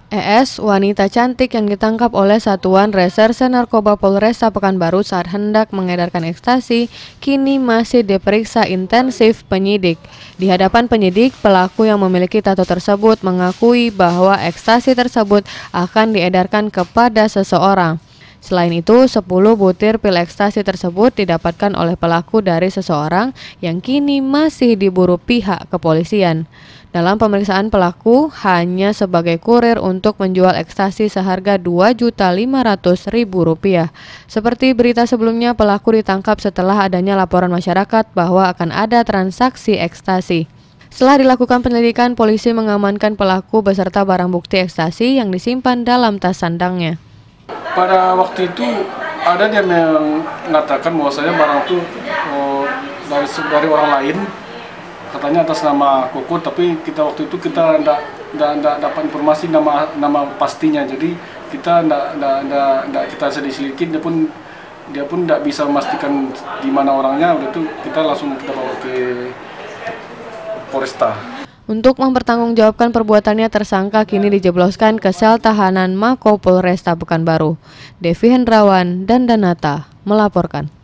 ES, wanita cantik yang ditangkap oleh Satuan Reserse Narkoba Polresta Pekanbaru saat hendak mengedarkan ekstasi, kini masih diperiksa intensif penyidik. Di hadapan penyidik, pelaku yang memiliki tato tersebut mengakui bahwa ekstasi tersebut akan diedarkan kepada seseorang. Selain itu, 10 butir pil ekstasi tersebut didapatkan oleh pelaku dari seseorang yang kini masih diburu pihak kepolisian. Dalam pemeriksaan, pelaku hanya sebagai kurir untuk menjual ekstasi seharga Rp2.500.000. Seperti berita sebelumnya, pelaku ditangkap setelah adanya laporan masyarakat bahwa akan ada transaksi ekstasi. Setelah dilakukan penyelidikan, polisi mengamankan pelaku beserta barang bukti ekstasi yang disimpan dalam tas sandangnya. Pada waktu itu ada dia yang mengatakan bahwasanya barang itu dari orang lain, katanya atas nama Koko, tapi waktu itu kita tidak dapat informasi nama pastinya, jadi kita tidak kita selidiki, dia pun tidak bisa memastikan di mana orangnya. Udah itu kita langsung bawa ke Polresta. Untuk mempertanggungjawabkan perbuatannya, tersangka kini dijebloskan ke sel tahanan Mako Polresta Pekanbaru. Devi Hendrawan dan Danata melaporkan.